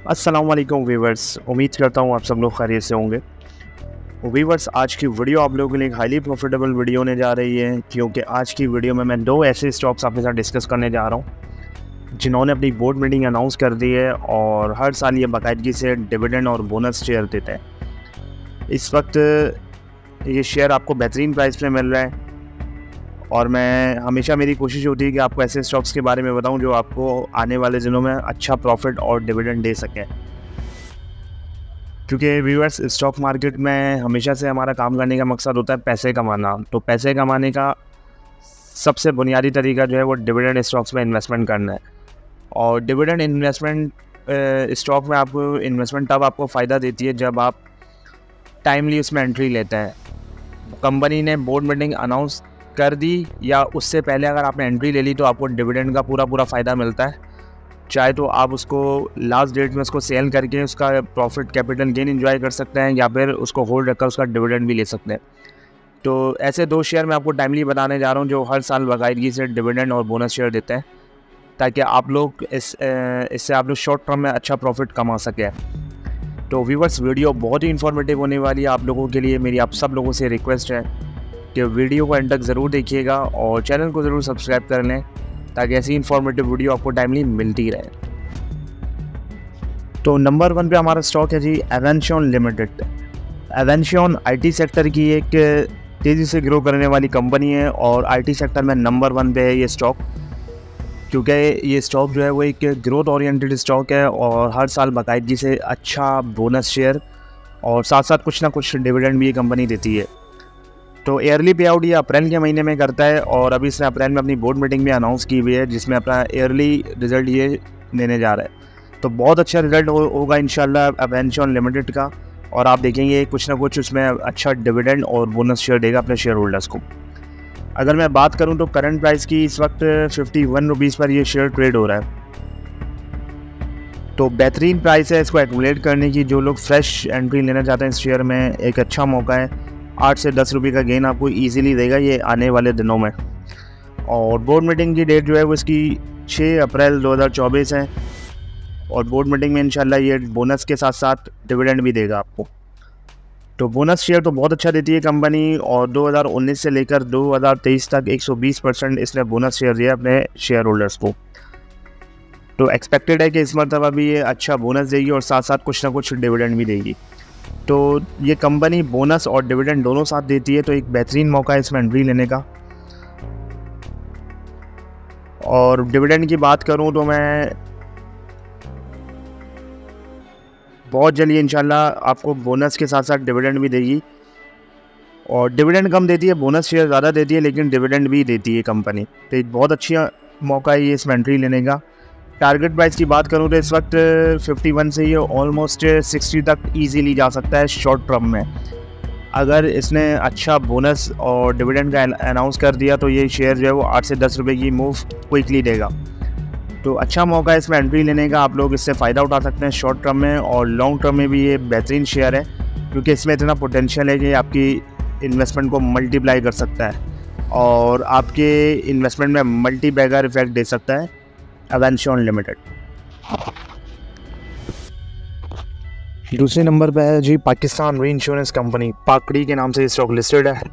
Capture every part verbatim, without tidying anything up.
अस्सलाम वालेकुम वीवर्स, उम्मीद करता हूँ आप सब लोग खैरियत से होंगे। वीवर्स, आज की वीडियो आप लोगों के लिए एक हाईली प्रॉफिटेबल वीडियो होने जा रही है, क्योंकि आज की वीडियो में मैं दो ऐसे स्टॉक्स आपके साथ डिस्कस करने जा रहा हूँ जिन्होंने अपनी बोर्ड मीटिंग अनाउंस कर दी है और हर साल ये बाकायदगी से डिविडेंड और बोनस शेयर देते हैं। इस वक्त ये शेयर आपको बेहतरीन प्राइस पे मिल रहा है और मैं हमेशा मेरी कोशिश होती है कि आपको ऐसे स्टॉक्स के बारे में बताऊं जो आपको आने वाले दिनों में अच्छा प्रॉफिट और डिविडेंड दे सकें, क्योंकि व्यूअर्स स्टॉक मार्केट में हमेशा से हमारा काम करने का मकसद होता है पैसे कमाना। तो पैसे कमाने का सबसे बुनियादी तरीका जो है वो डिविडेंड स्टॉक्स में इन्वेस्टमेंट करना है। और डिविडेंड इन्वेस्टमेंट स्टॉक में आपको इन्वेस्टमेंट तब आपको फ़ायदा देती है जब आप टाइमली उसमें एंट्री लेते हैं। कंपनी ने बोर्ड मीटिंग अनाउंस कर दी या उससे पहले अगर आपने एंट्री ले ली तो आपको डिविडेंड का पूरा पूरा फ़ायदा मिलता है। चाहे तो आप उसको लास्ट डेट में उसको सेल करके उसका प्रॉफिट कैपिटल गेन एंजॉय कर सकते हैं या फिर उसको होल्ड रखकर उसका डिविडेंड भी ले सकते हैं। तो ऐसे दो शेयर मैं आपको टाइमली बताने जा रहा हूं जो हर साल बाकायदगी से डिविडेंड और बोनस शेयर देते हैं, ताकि आप लोग इस इससे आप लोग शॉर्ट टर्म में अच्छा प्रॉफिट कमा सकें। तो व्यूअर्स, वीडियो बहुत ही इन्फॉर्मेटिव होने वाली है आप लोगों के लिए। मेरी आप सब लोगों से रिक्वेस्ट है कि वीडियो को एंड तक ज़रूर देखिएगा और चैनल को ज़रूर सब्सक्राइब कर लें ताकि ऐसी इन्फॉर्मेटिव वीडियो आपको टाइमली मिलती रहे। तो नंबर वन पे हमारा स्टॉक है जी Avention limited. Avention IT sector की एक तेज़ी से ग्रो करने वाली कंपनी है और आईटी सेक्टर में नंबर वन पे है ये स्टॉक, क्योंकि ये स्टॉक जो है वो एक ग्रोथ ओरिएंटेड स्टॉक है और हर साल बाकायदगी से अच्छा बोनस शेयर और साथ साथ कुछ ना कुछ डिविडेंड भी ये कंपनी देती है। तो ईयरली पे आउट ये अप्रैल के महीने में करता है और अभी इसने अप्रैल में अपनी बोर्ड मीटिंग भी अनाउंस की हुई है जिसमें अपना ईयरली रिजल्ट ये देने जा रहा है। तो बहुत अच्छा रिजल्ट हो, होगा इंशाल्लाह एवेंशन लिमिटेड का, और आप देखेंगे कुछ ना कुछ उसमें अच्छा डिविडेंड और बोनस शेयर देगा अपने शेयर होल्डर्स को। अगर मैं बात करूं तो करंट प्राइस की इस वक्त फिफ्टी वन रुपीज़ पर ये शेयर ट्रेड हो रहा है। तो बेहतरीन प्राइस है इसको एक्यूमुलेट करने की। जो लोग फ्रेश एंट्री लेना चाहते हैं इस शेयर में, एक अच्छा मौका है। आठ से दस रुपये का गेन आपको इजीली देगा ये आने वाले दिनों में। और बोर्ड मीटिंग की डेट जो है वो इसकी छः अप्रैल दो हज़ार चौबीस है और बोर्ड मीटिंग में इंशाल्लाह ये बोनस के साथ साथ डिविडेंड भी देगा आपको। तो बोनस शेयर तो बहुत अच्छा देती है कंपनी और दो हज़ार उन्नीस से लेकर दो हज़ार तेईस तक एक सौ बीस परसेंट इसने बोनस शेयर दिया अपने शेयर होल्डर्स को। तो एक्सपेक्टेड है कि इस मरतबा भी ये अच्छा बोनस देगी और साथ साथ कुछ ना कुछ डिविडेंड भी देगी। तो ये कंपनी बोनस और डिविडेंड दोनों साथ देती है, तो एक बेहतरीन मौका है इसमें एंट्री लेने का। और डिविडेंड की बात करूं तो मैं बहुत जल्दी इंशाल्लाह आपको बोनस के साथ साथ डिविडेंड भी देगी। और डिविडेंड कम देती है, बोनस शेयर ज़्यादा देती है, लेकिन डिविडेंड भी देती है कंपनी। तो एक बहुत अच्छा मौका है ये इसमें एंट्री लेने का। टारगेट प्राइस की बात करूँ तो इस वक्त इक्यावन से ये ऑलमोस्ट साठ तक इजीली जा सकता है शॉर्ट टर्म में। अगर इसने अच्छा बोनस और डिविडेंड का अनाउंस कर दिया तो ये शेयर जो है वो आठ से दस रुपए की मूव क्विकली देगा। तो अच्छा मौका है इसमें एंट्री लेने का, आप लोग इससे फ़ायदा उठा सकते हैं शॉर्ट टर्म में। और लॉन्ग टर्म में भी ये बेहतरीन शेयर है क्योंकि इसमें इतना पोटेंशियल है कि आपकी इन्वेस्टमेंट को मल्टीप्लाई कर सकता है और आपके इन्वेस्टमेंट में मल्टी बैगर इफेक्ट दे सकता है एवेंशन लिमिटेड। दूसरे नंबर पे है जी पाकिस्तान री इंश्योरेंस कंपनी, पाकड़ी के नाम से ये स्टॉक लिस्टेड है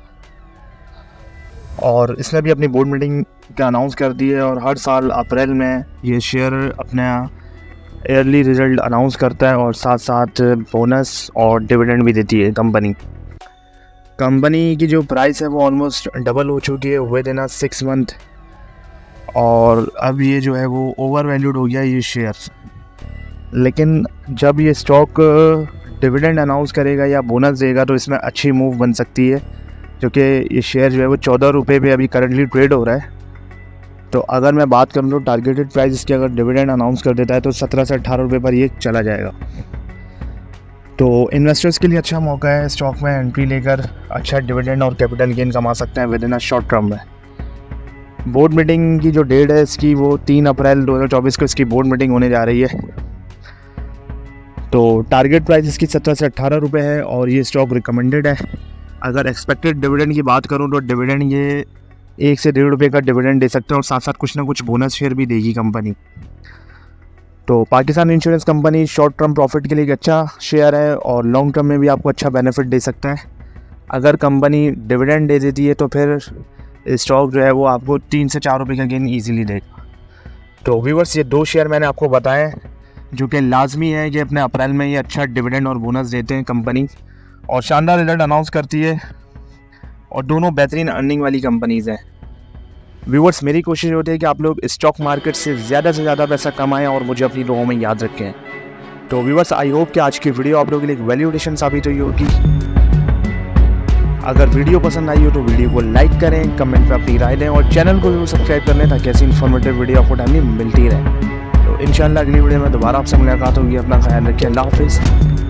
और इसने भी अपनी बोर्ड मीटिंग का अनाउंस कर दी है और हर साल अप्रैल में ये शेयर अपना ईयरली रिजल्ट अनाउंस करता है और साथ साथ बोनस और डिविडेंड भी देती है कंपनी। कंपनी की जो प्राइस है वो ऑलमोस्ट डबल हो चुकी है विद इन सिक्स मंथ और अब ये जो है वो ओवर वैल्यूड हो गया ये शेयर। लेकिन जब ये स्टॉक डिविडेंड अनाउंस करेगा या बोनस देगा तो इसमें अच्छी मूव बन सकती है, क्योंकि ये शेयर जो है वो चौदह रुपये पे अभी करंटली ट्रेड हो रहा है। तो अगर मैं बात करूँ तो टारगेटेड प्राइस इसकी अगर डिविडेंड अनाउंस कर देता है तो सत्रह से अट्ठारह रुपये पर ये चला जाएगा। तो इन्वेस्टर्स के लिए अच्छा मौका है स्टॉक में एंट्री लेकर अच्छा डिविडेंड और कैपिटल गेन कमा सकते हैं within a short term में। बोर्ड मीटिंग की जो डेट है इसकी वो तीन अप्रैल दो हज़ार चौबीस को इसकी बोर्ड मीटिंग होने जा रही है। तो टारगेट प्राइस इसकी सत्रह से अट्ठारह रुपये है और ये स्टॉक रिकमेंडेड है। अगर एक्सपेक्टेड डिविडेंड की बात करूं तो डिविडेंड ये एक से डेढ़ रुपये का डिविडेंड दे सकते हैं और साथ साथ कुछ ना कुछ बोनस शेयर भी देगी कंपनी। तो Pakistan insurance company short term profit के लिए एक अच्छा शेयर है और लॉन्ग टर्म में भी आपको अच्छा बेनिफिट दे सकता है। अगर कंपनी डिविडेंड दे देती है तो फिर स्टॉक जो है वो आपको तीन से चार रुपये का गेन ईजिली देगा। तो व्यूअर्स, ये दो शेयर मैंने आपको बताए जो कि लाजमी है कि अपने अप्रैल में ये अच्छा डिविडेंड और बोनस देते हैं कंपनी और शानदार रिजल्ट अनाउंस करती है और दोनों बेहतरीन अर्निंग वाली कंपनीज़ हैं। व्यूअर्स, मेरी कोशिश होती है कि आप लोग स्टॉक मार्केट से ज़्यादा से ज़्यादा पैसा कमाएं और मुझे अपनी दुआओं में याद रखें। तो व्यूअर्स, आई होप कि आज की वीडियो आप लोगों के लिए एक वैल्यू एडिशन साबित हुई होगी। अगर वीडियो पसंद आई हो तो वीडियो को लाइक करें, कमेंट में अपनी राय दें और चैनल को भी सब्सक्राइब कर लें ताकि ऐसी इन्फॉर्मेटिव वीडियो आपको टाइमली मिलती रहे। तो इंशाल्लाह अगली वीडियो में दोबारा आपसे मुलाकात होगी। अपना ख्याल रखिए। अल्लाह हाफिज़।